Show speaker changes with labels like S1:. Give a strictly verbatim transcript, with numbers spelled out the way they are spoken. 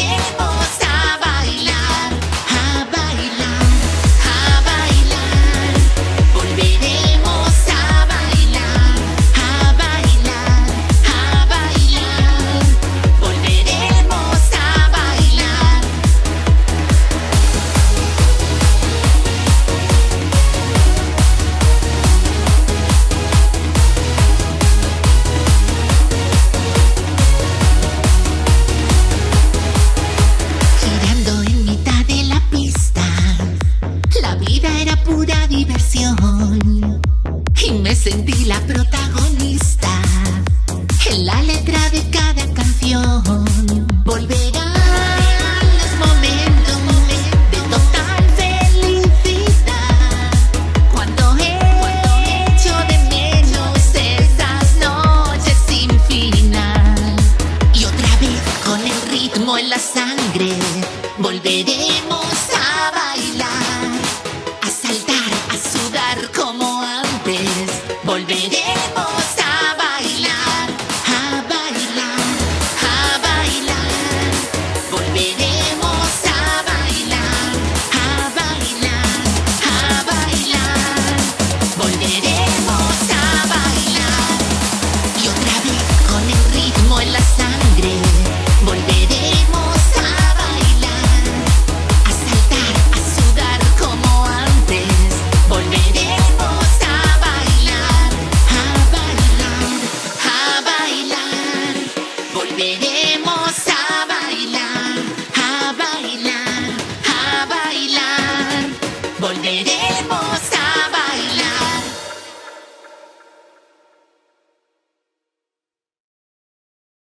S1: volveremos a bailar, a bailar, a bailar. Volveremos a bailar, a bailar, a bailar. Volveremos a bailar. Girando en mitad de la pista, la vida era pura diversión y me sentí la protagonista en la letra de cada canción. Volverán los momentos de total felicidad, cuando echo de menos esas noches sin final. Y otra vez con el ritmo en la sangre volveremos a bailar, a saltar, a sudar como antes. Volveremos a bailar, a bailar, a bailar. Volveremos a bailar, a bailar, a bailar. Volveremos a bailar. Y otra vez con el ritmo en la sangre volveremos a bailar, a saltar, a sudar como antes. Volveremos a bailar, a bailar, a bailar. Volveremos